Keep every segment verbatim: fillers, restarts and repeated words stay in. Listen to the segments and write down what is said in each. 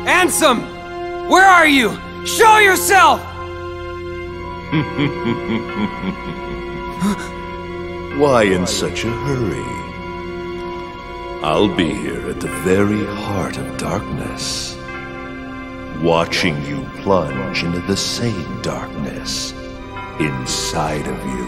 Ansem! Where are you? Show yourself! Why in such a hurry? I'll be here at the very heart of darkness, watching you plunge into the same darkness inside of you.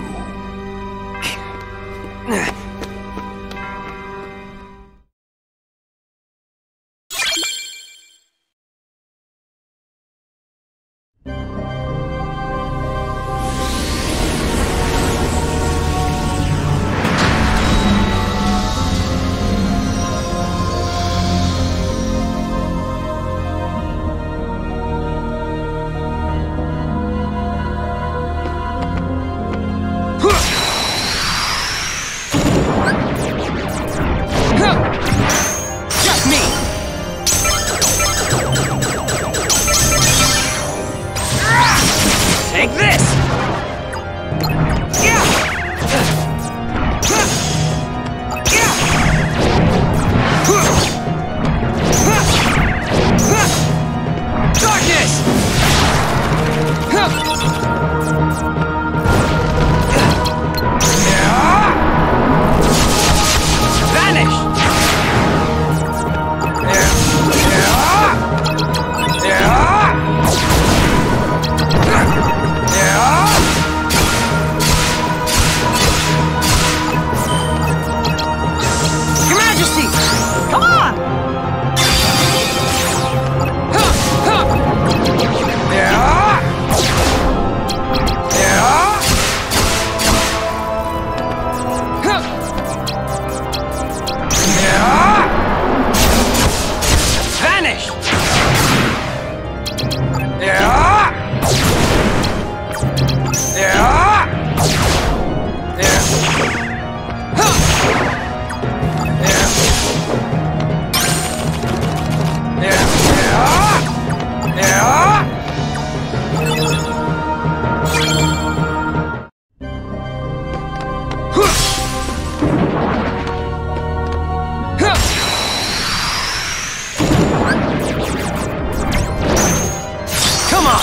Take this! Darkness! Vanish! Your Majesty! Come on! Vanish! Come on!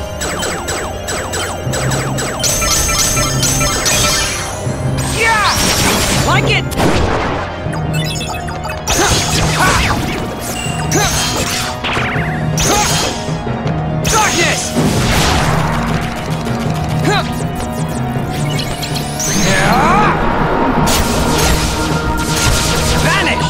Yeah! Like it! Darkness! Vanish!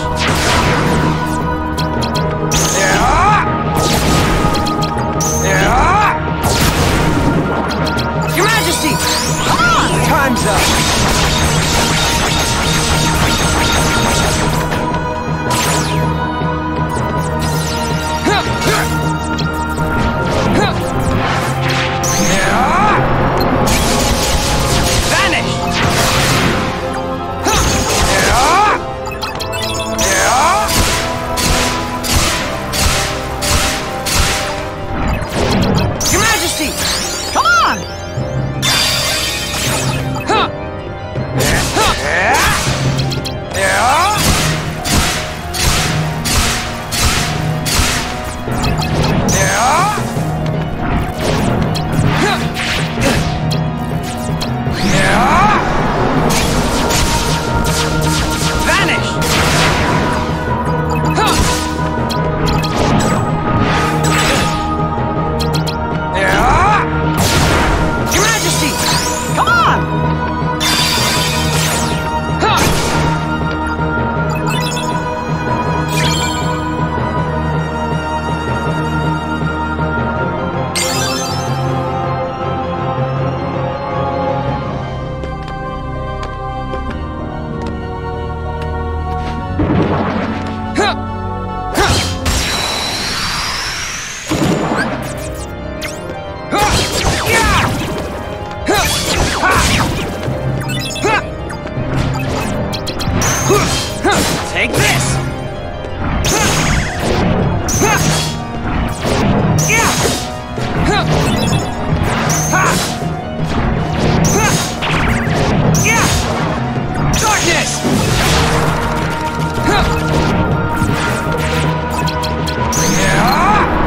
Your Majesty! Come on! Time's up! Vanish! Your Majesty! Come on! Vanish! Your Majesty! Come on! Take this! Darkness! Yeah!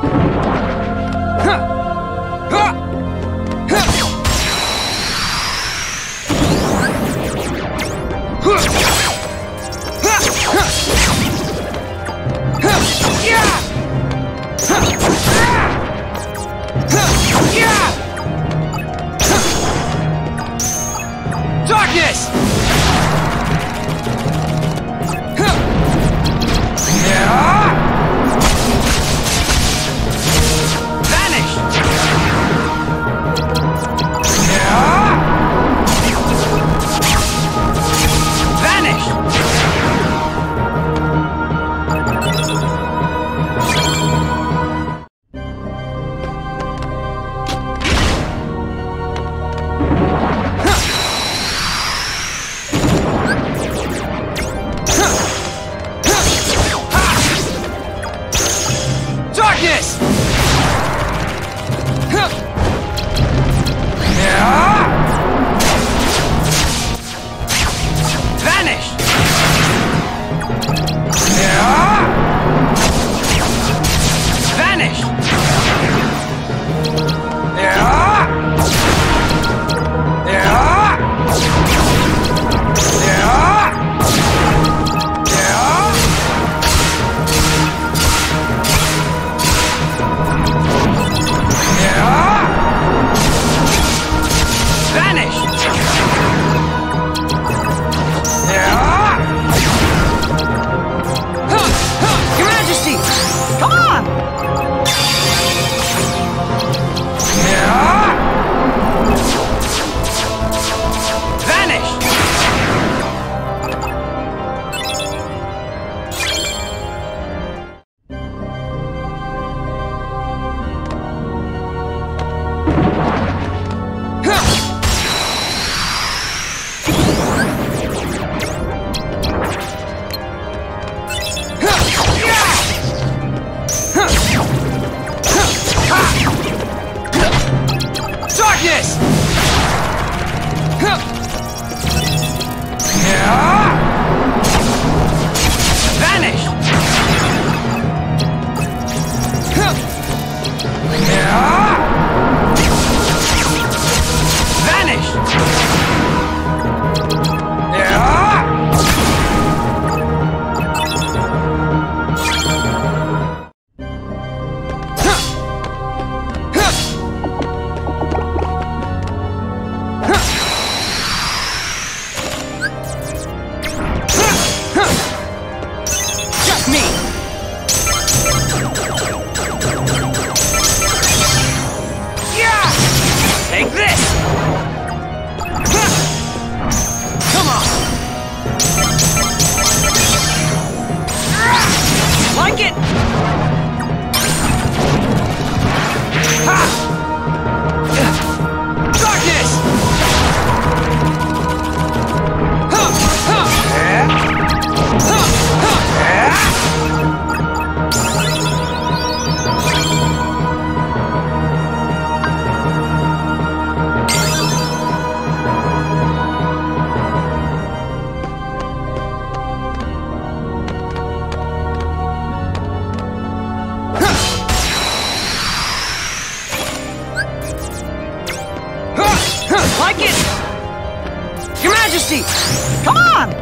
Come on!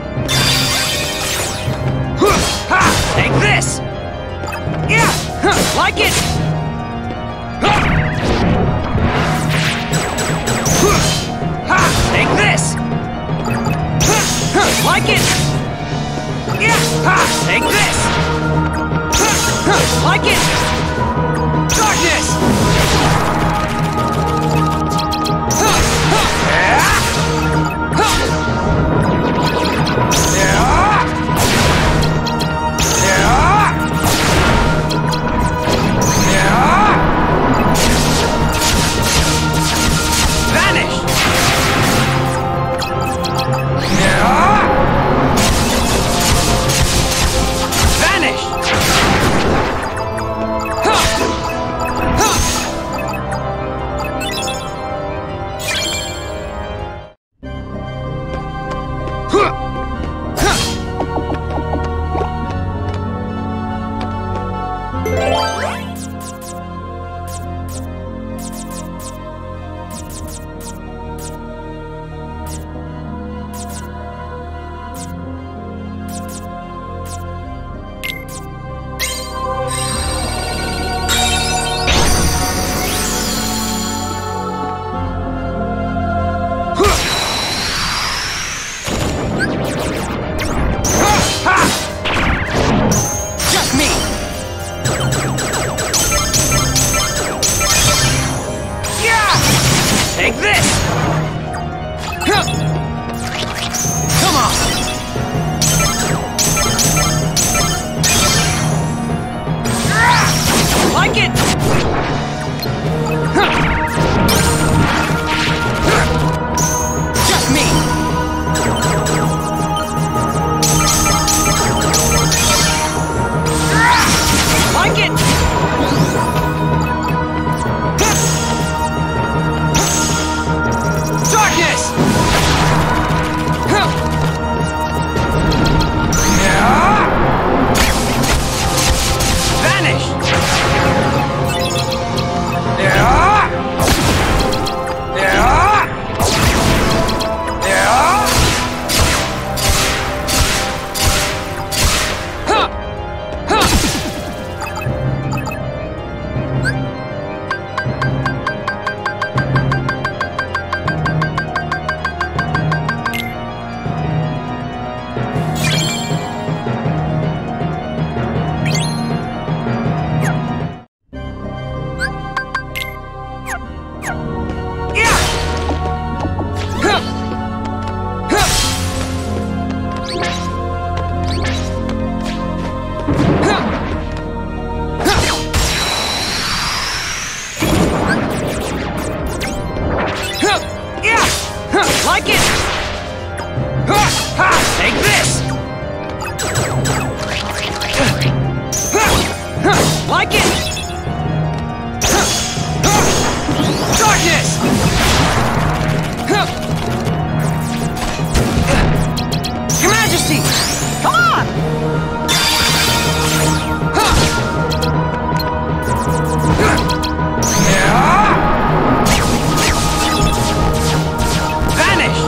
Take this! Yeah! Like it! Take this! Like it! Yeah! Take this! Like it! Darkness! Vanish! Like it! Just me! Like it! Darkness! Vanish! Like it! Take this! Like it! Darkness! Your Majesty! Come on! Vanish!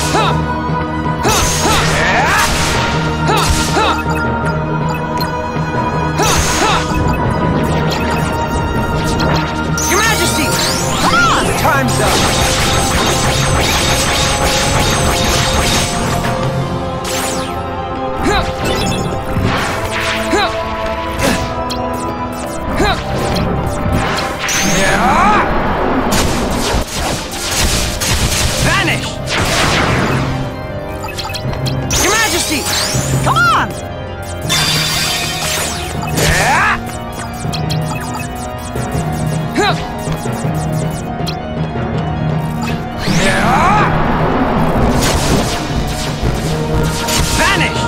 Your Majesty! Come on! Time's up! Vanish! Your Majesty! Come on! Vanish!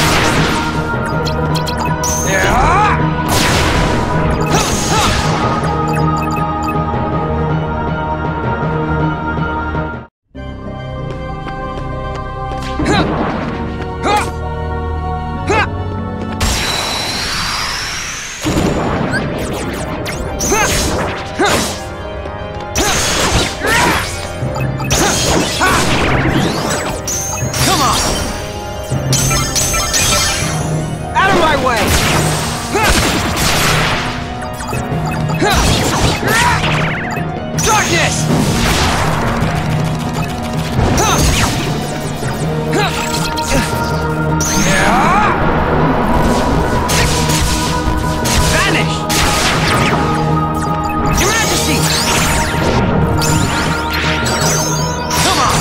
Come on! Out of my way! Darkness! Vanish! Your Majesty! Come on!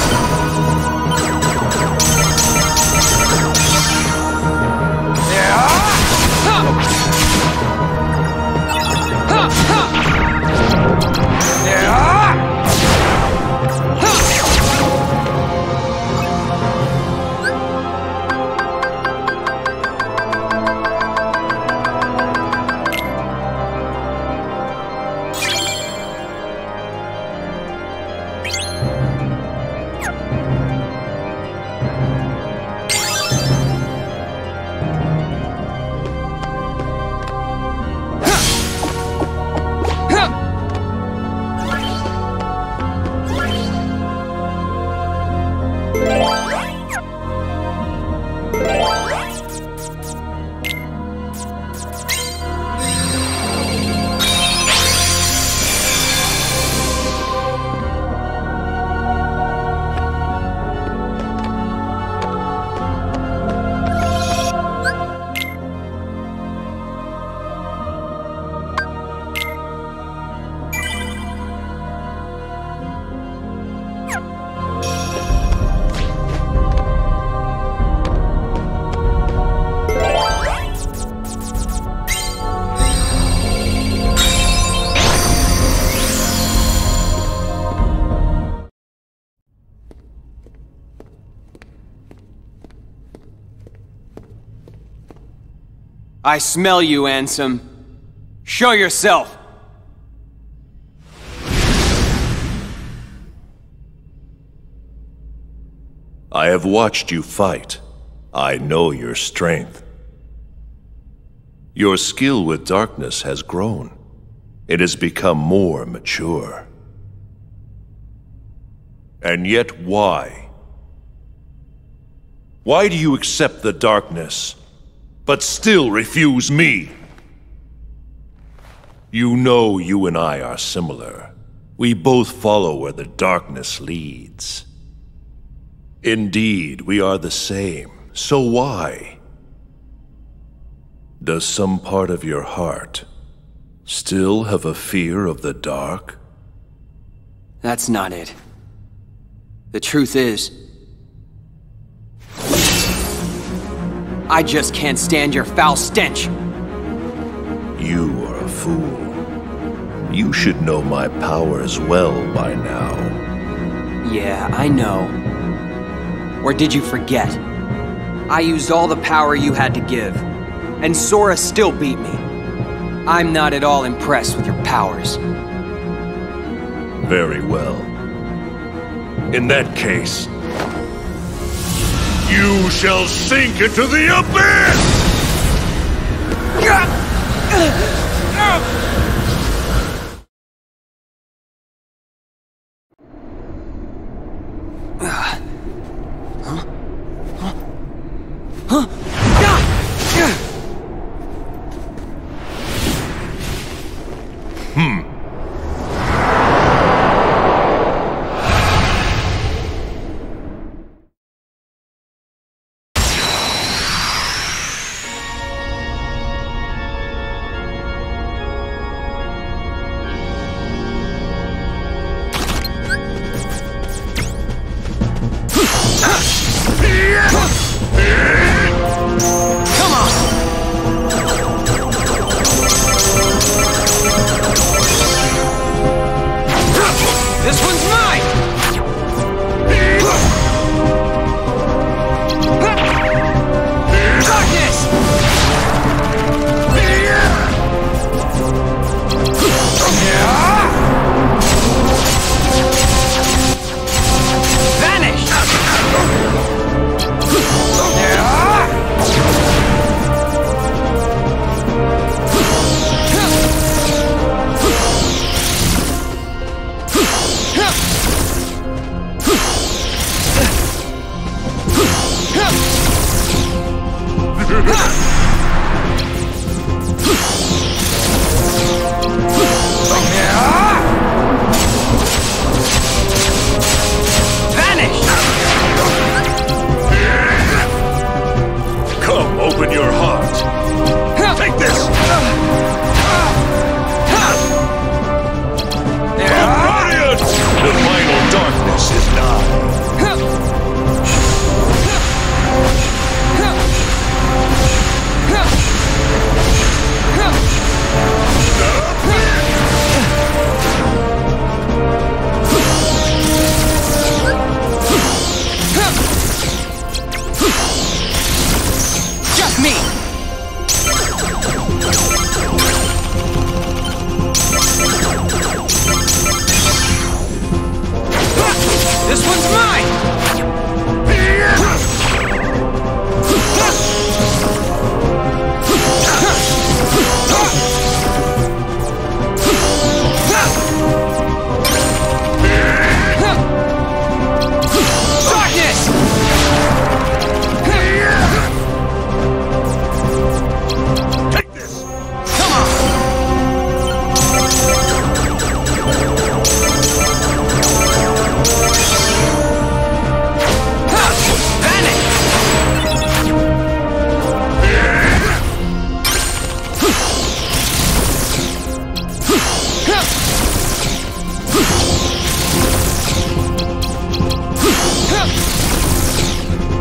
I smell you, Ansem. Show yourself! I have watched you fight. I know your strength. Your skill with darkness has grown. It has become more mature. And yet why? Why do you accept the darkness, but still refuse me? You know you and I are similar. We both follow where the darkness leads. Indeed, we are the same. So why? Does some part of your heart still have a fear of the dark? That's not it. The truth is, I just can't stand your foul stench. You are a fool. You should know my powers well by now. Yeah, I know. Or did you forget? I used all the power you had to give, and Sora still beat me. I'm not at all impressed with your powers. Very well. In that case, you shall sink into the abyss!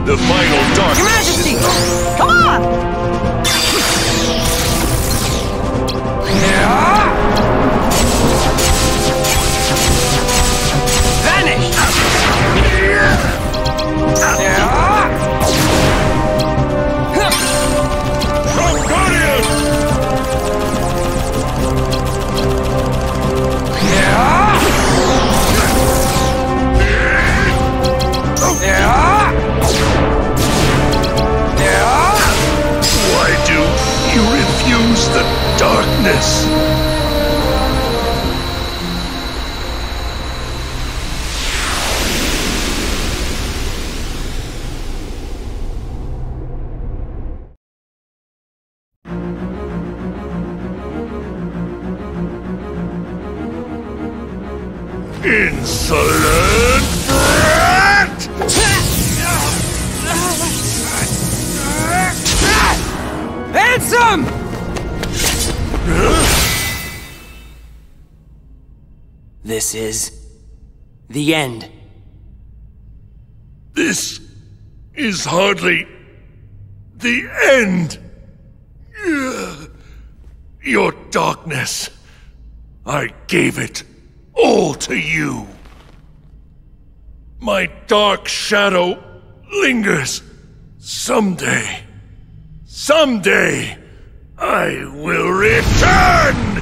The final darkness. Your Majesty! Come on! Vanish! Guardian! Why do you refuse the darkness? Insolent brat! Ansem! This is the end. This is hardly the end. Your darkness, I gave it all to you. My dark shadow lingers. Someday, someday, I will return!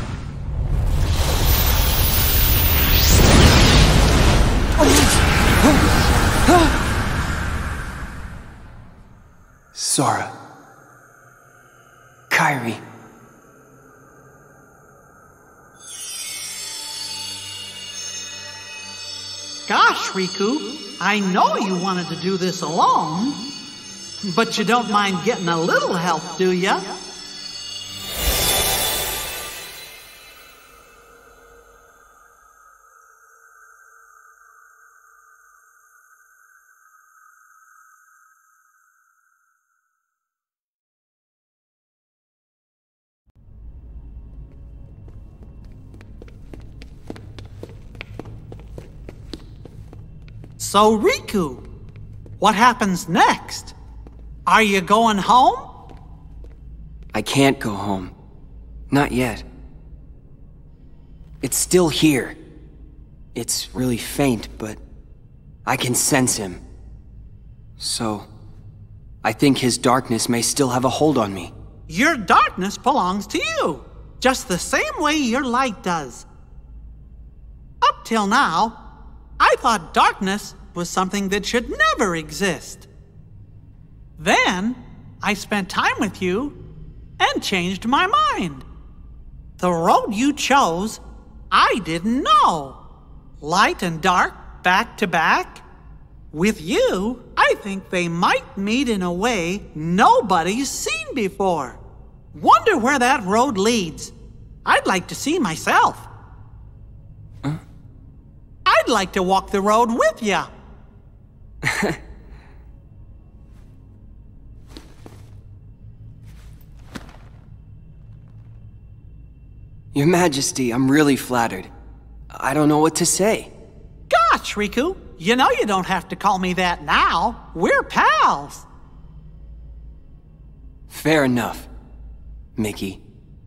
Sora. Kairi. Gosh, Riku, I know you wanted to do this alone, but you don't mind getting a little help, do ya? So, Riku, what happens next? Are you going home? I can't go home. Not yet. It's still here. It's really faint, but I can sense him. So, I think his darkness may still have a hold on me. Your darkness belongs to you, just the same way your light does. Up till now, I thought darkness was something that should never exist. Then, I spent time with you and changed my mind. The road you chose, I didn't know. Light and dark, back to back. With you, I think they might meet in a way nobody's seen before. Wonder where that road leads. I'd like to see myself. Huh? I'd like to walk the road with you. Your Majesty, I'm really flattered. I don't know what to say. Gosh, Riku, you know you don't have to call me that now. We're pals. Fair enough, Mickey.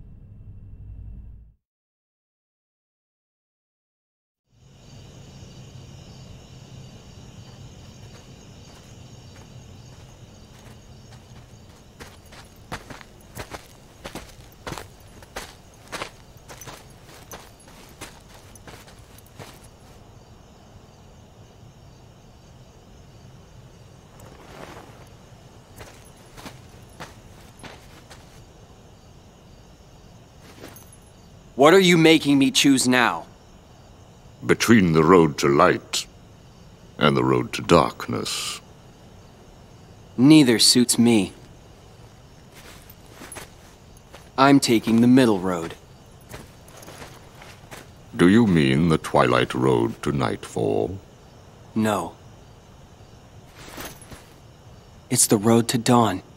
What are you making me choose now? Between the road to light and the road to darkness. Neither suits me. I'm taking the middle road. Do you mean the twilight road to nightfall? No. It's the road to dawn.